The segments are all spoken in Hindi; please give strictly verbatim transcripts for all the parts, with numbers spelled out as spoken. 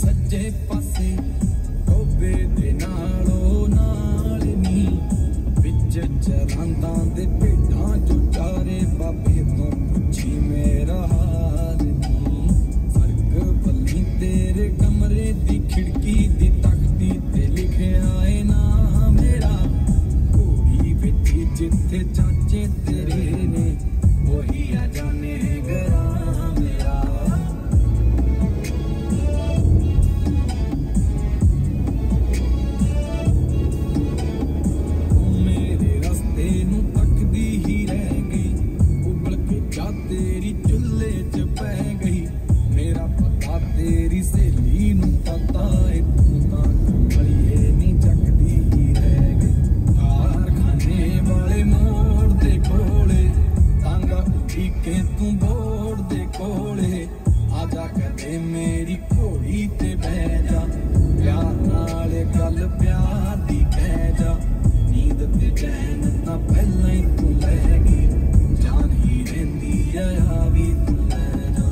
सज्जे पासे टोबे दे नालों नाल नी विच चरांदा दे भेडां जो चारे बाबे तो पुछी मेरा हाल नी फर्क बल्ली तेरे कमरे दी खिड़की दी तख्ती ते लिखिया है ना मेरा कोई विच जिथे चाचे तेरे ने वही आ जाने गरा मेरा मेरे रस्ते नू तकदी ही रह गई उबल के जा तेरी चुल्ले च पै गई मेरा पता तेरी सहेली नू पता है तू तां कमलिए नी जगदी ही रह गई कारखाने वाले मोड़ दे कोले तांगा उठी के तू बोड़ दे कोले आजा कदे मेरी घोड़ी ते बह जा प्यार नाल गल प्यार दी कह जा नींद ते चैन तां पहला ही तू लै गई जान ही रहिंदी आ भी तू लै जा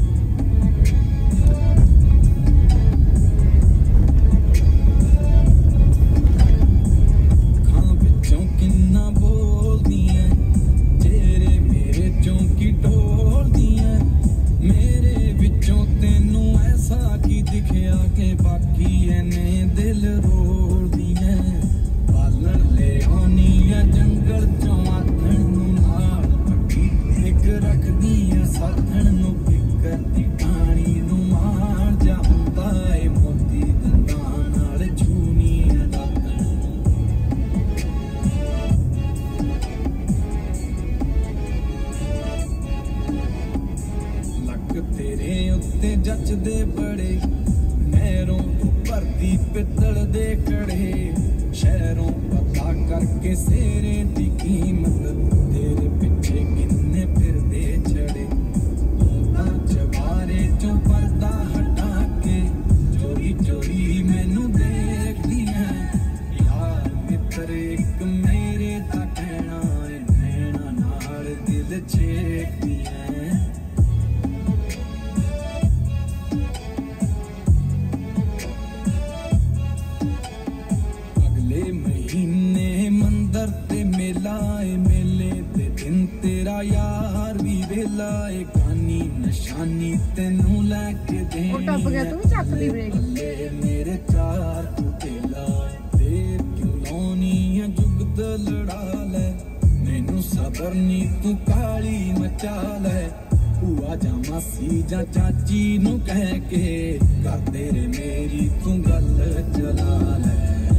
खां विचों किन्ना बोलदी ऐ तेरे मेरे चौंकी ढोलदी ऐ मेरे विचों तेनू ऐसा की दिखिया के बाकी एने दिल रोलदी ऐ बालन ले आउनी ऐ जंगल चों आथण नू नाल पट्टी एक रखदी ऐ साथण नू फिकर दी टाणी नू मार जा हुंदा ऐ मोती दंदां नाल छूनी ऐ दातण लक तेरे उत्ते जचदे बड़े नहरों तो भरती पित्तल दे कड़े शहरों पता करके सेरे दी कीमत तेरे पिछे किन्ने फिरदे छड़े तू तां चबारे चों पर्दा हटा के चोरी चोरी मैनू देखदी है यार मित्र एक मेरे दा कहना है नैना नाल दिल छेकदी है अगले महीने मंदर ते मेला ए मेले ते दिन तेरा यार भी वेला ए गानी निशानी तेनू लैके देनी टप गया तू भी चक दी ब्रेक ले मेरे चार तू तेला देर क्यों लाउनी है जुगत लड़ा ले मैनू सबर नी तू काली मचा ले भूआ जा मासी जा चाची नू कह के कर तेरे मेरी तू गल चला ले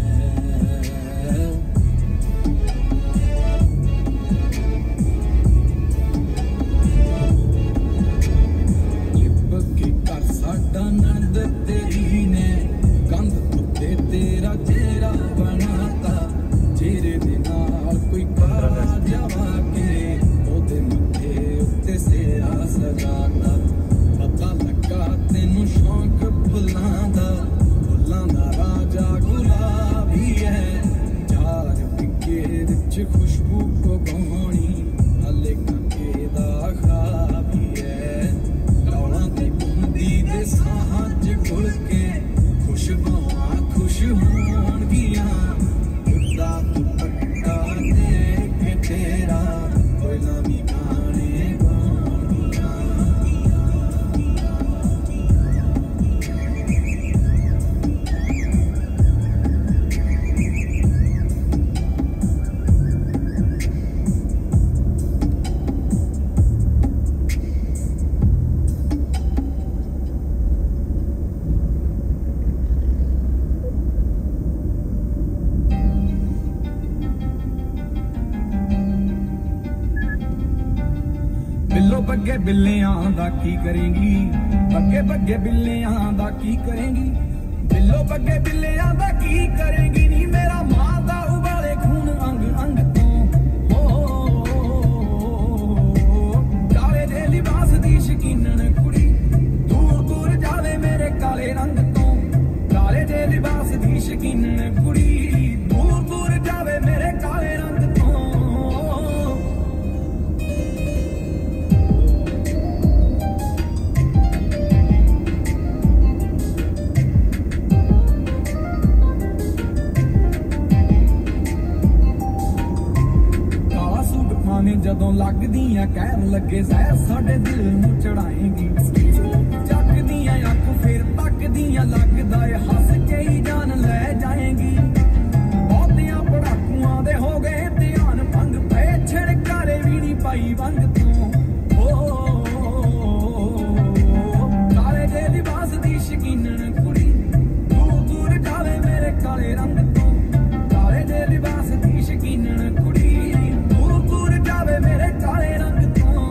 लिप के कर साडा नंद तेरी ने कंध उत्ते तेरा चेहरा बनाता चेहरे दे नाल कोई काला जावा के ओदे मथे उत्ते सेरा सजाता पता लगा तेनू शौक फुल्लां दा फुल्लां दा राजा गुलाबी है चार पिके विच खुशबू पगाउणी हले कंगे दा खाबी है रौलां ते बुंदी दे साहां च घुल के खुशबुआं खुश होणगियां उड़दा दुपट्टा देख तेरा कोई नवीं गाने गाउणगियां बिल्लो बग्गे बिल्लियां दा की करेंगी बग्गे बग्गे बिल्लियां दा की करेंगी बिल्लो बग्गे बिल्लियां दा की करेंगी नी मेरा मां दा उबाले खून अंग अंग तो काले दे लिबास दी शकीनन कुड़ी दूर दूर जावे मेरे काले रंग तो काले दे लिबास दी शकीनन कुड़ी दूर दूर जावे मेरे काले रंग तो ਜਦੋਂ ਲੱਗਦੀਆਂ ਕਹਿਣ ਲੱਗੇ ਜ਼ਹਿਰ ਸਾਡੇ ਦਿਲ ਨੂੰ ਚੜਾਏਂਗੀ ਚੱਕਦੀਆਂ ਅੱਖ ਫੇਰ ਤੱਕਦੀਆਂ ਲੱਗਦਾ ਏ ਹੱਸ ਕੇ ਹੀ ਜਾਨ ਲੈ ਜਾਏਂਗੀ ਬਹੁਤਿਆਂ ਪੜਾਕੂਆਂ ਦੇ ਹੋ ਗਏ ਧਿਆਨ ਭੰਗ ਪਏ ਛਿੜਕਾਰੇ ਵੀ ਨਹੀਂ ਪਾਈ ਵੰਗ ਤੋਂ ਕਾਲੇ ਦੇ ਲਿਬਾਸ ਦੀ ਸ਼ਕੀਨਣ ਕੁੜੀ ਦੂਰ ਦੂਰ ਜਾਵੇ ਮੇਰੇ ਕਾਲੇ ਰੰਗ ਤੋਂ ਕਾਲੇ ਦੇ ਲਿਬਾਸ ਦੀ ਸ਼ਕੀਨਣ ਕੁੜੀ ਦੂਰ ਦੂਰ ਜਾਵੇ ਮੇਰੇ ਕਾਲੇ ਰੰਗ ਤੋਂ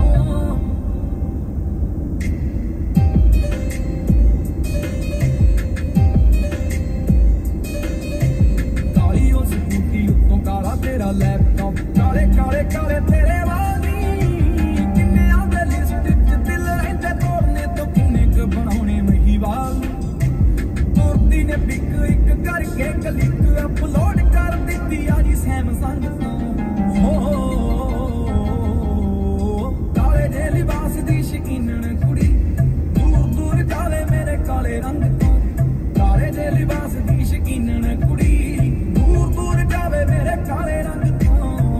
ਕਾਲੀ ਉਹ ਸਕੂਟੀ ਉੱਤੋਂ ਕਾਲਾ ਤੇਰਾ ਲੈਪਟਾਪ ਕਾਲੇ ਕਾਲੇ ਕਾਲੇ ਤੇਰੇ ਵਾਲੀ ਕਿੰਨਿਆਂ ਦੇ ਲਿਸਟ ਚ ਦਿਲ ਰਹਿੰਦੇ ਤੋੜਨੇ ਤੋਂ ਕਿੰਨੇ ਕੁ ਬਣਾਉਣੇ ਮਹੀਵਾਲ ਤੁਰਦੀ ਨੇ ਪਿਕ ਇੱਕ ਕਰਕੇ ਕਲਿੱਕ ਅਪਲੋਡ ਕਰ ਦਿੱਤੀ ਆ ਜੀ ਸੈਮਸੰਗ ਤੋਂ ਕਾਲੇ ਦੇ ਲਿਬਾਸ ਦੀ ਸ਼ਕੀਨਣ ਕੁੜੀ ਦੂਰ ਦੂਰ ਜਾਵੇ ਮੇਰੇ ਕਾਲੇ ਰੰਗ ਤੋਂ ਕਾਲੇ ਦੇ ਲਿਬਾਸ ਦੀ ਸ਼ਕੀਨਣ ਕੁੜੀ ਦੂਰ ਦੂਰ ਜਾਵੇ ਮੇਰੇ ਕਾਲੇ ਰੰਗ ਤੋਂ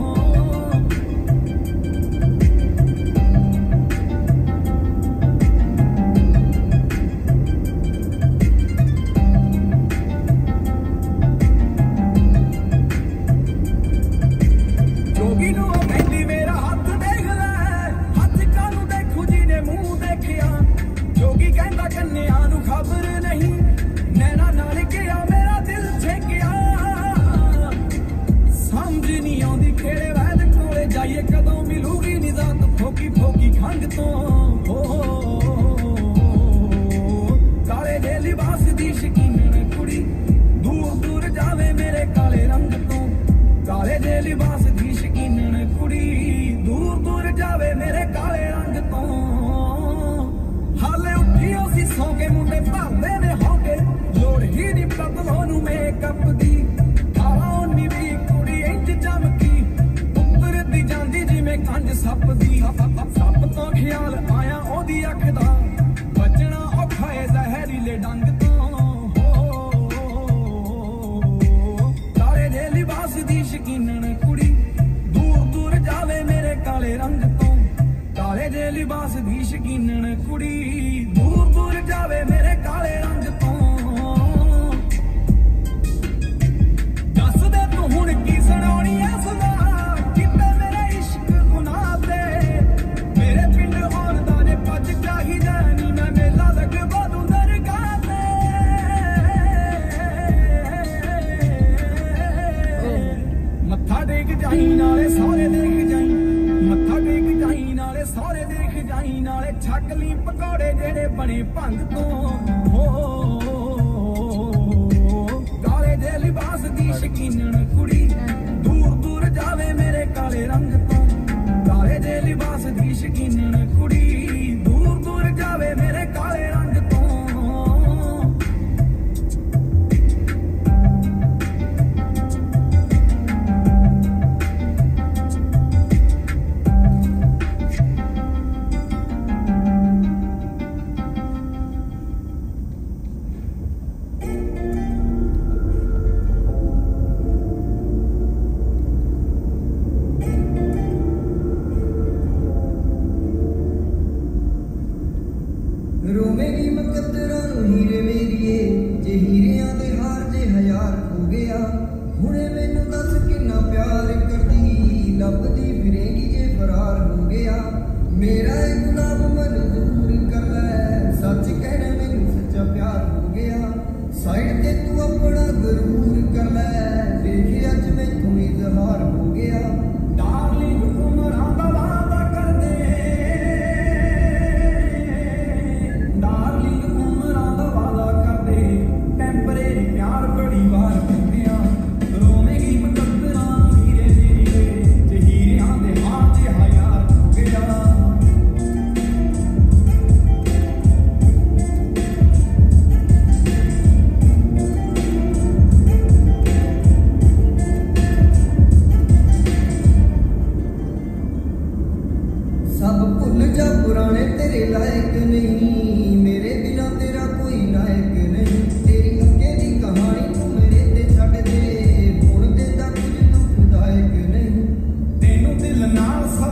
ਕਦੋਂ ਮਿਲੂਗੀ ਨਿਜ਼ਾਤ ਫੋਕੀ ਫੋਕੀ ਖੰਗ ਤੋਂ ਕਾਲੇ ਦੇ ਲਿਬਾਸ ਦੀ ਸ਼ਕੀਨਣ ਕੁੜੀ ਦੂਰ ਦੂਰ ਜਾਵੇ ਮੇਰੇ ਕਾਲੇ ਰੰਗ ਤੋਂ ਕਾਲੇ ਦੇ ਲਿਬਾਸ ਦੀ ਸ਼ਕੀਨਣ ਕੁੜੀ ਦੂਰ ਦੂਰ ਜਾਵੇ ਮੇਰੇ ਕਾਲੇ ਰੰਗ ਤੋਂ ਹਾਲੇ ਉੱਠੀ ਅਸੀਂ ਸੌਂ ਕੇ ਮੁੰਡੇ ਭਰਦੇ ਨੇ ਹੋਕੇ ਲੋੜ ਹੀ ਨਹੀਂ ਬਦਲੋ ਨੂੰ ਮੇਕਅਪ ਦੀ ਆਹ ਨੀ ਵੀ ਕੁੜੀ ਇੰਜ ਚਮਕੀ ਜਾਂਦੀ ਜਿਵੇਂ ਕੰਜ ਸੱਪ ਦੀ ਸੱਪ ਤੋਂ ਖਿਆਲ ਆਇਆ ਉਹਦੀ ਅੱਖ ਦਾ ਬਚਣਾ ਔਖਾ ਏ ਜ਼ਹਿਰੀਲੇ ਡੰਗ ਤੋਂ ਕਾਲੇ ਦੇ ਲਿਬਾਸ ਦੀ ਸ਼ਕੀਨਣ ਕੁੜੀ ਦੂਰ ਦੂਰ ਜਾਵੇ ਮੇਰੇ ਕਾਲੇ ਰੰਗ ਤੋਂ ਕਾਲੇ ਦੇ ਲਿਬਾਸ ਦੀ ਸ਼ਕੀਨਣ ਕੁੜੀ ਦੂਰ ਦੂਰ ਜਾਵੇ ਮੇਰੇ ਕਾਲੇ ਰੰਗ ਤੋਂ ਦੱਸ ਦੇ ਤੂੰ ਹੁਣ ਕੀ ਸੁਣਾਉਣੀ ਐ ਸਦਾ ਜਾਈ ਨਾਲੇ ਸਹੁਰੇ ਦੇਖ ਜਾਈ ਮੱਥਾ ਟੇਕ ਜਾਈ ਨਾਲੇ ਸਹੁਰੇ ਦੇਖ ਜਾਈ ਨਾਲੇ ਛੱਕ ਲਈ ਪਕੌੜੇ ਜਿਹੜੇ ਬਣੇ ਭੰਗ ਤੋਂ ਕਾਲੇ ਦੇ ਲਿਬਾਸ ਦੀ ਸ਼ਕੀਨਣ ਕੁੜੀ ਦੂਰ ਦੂਰ ਜਾਵੇ ਮੇਰੇ ਕਾਲੇ ਰੰਗ ਤੋਂ ਕਾਲੇ ਦੇ ਲਿਬਾਸ ਦੀ ਸ਼ਕੀਨਣ ਕੁੜੀ ਦੂਰ ਦੂਰ ਜਾਵੇ ਮੇਰੇ ਕਾਲੇ ਰੰਗ ਤੋਂ रोवेगी मुकद्दरां नूं हीरे मेरिए जे हीरियां दे हार जे हजार हो गया हुणे मैनूं दस किन्ना प्यार करदी लभदी फिरेगी जे फरार हो गया मेरा ए गुलाब मंजूर कर लै सच कहना मैनूं सच्चा प्यार हो गया साइड ते तू अपना गरूर कर लै देखे अज मैनूं इजहार हो गया डार्लिंग उमरां दा वादा कर दे now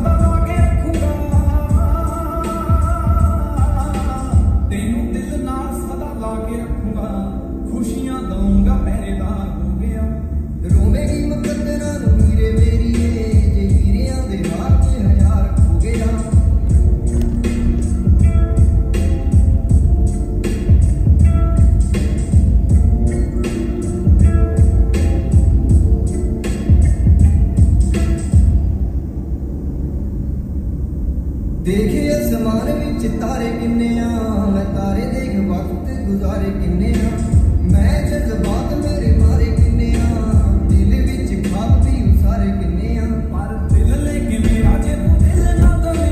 देखे आसमान विच तारे किन्ने आ मैं तारे देख वक्त गुजारे किन्ने आ मैं जज्बात मेरे मारे किन्ने आ दिल विच खाब भी उसारे किन्ने आ पर दिल लेके मेरा जे तू दिल ना दवे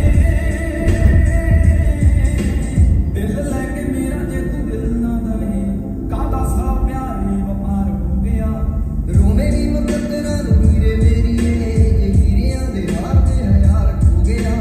दिल लेके मेरा जे तू दिल ना दवे कादा सा प्यार व्यापार हो गया रोवेगी मुकद्दरां नूं हीरे मेरिए जे हीरियां दे हार ते हयार खो गया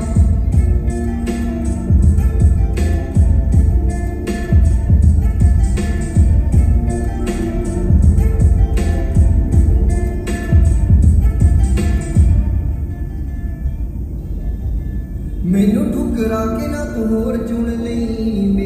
मैनू ठुकरा के ना तू होर चुन लई